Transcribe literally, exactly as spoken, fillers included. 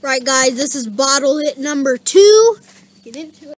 Right, guys, this is bottle hit number two. Get into it.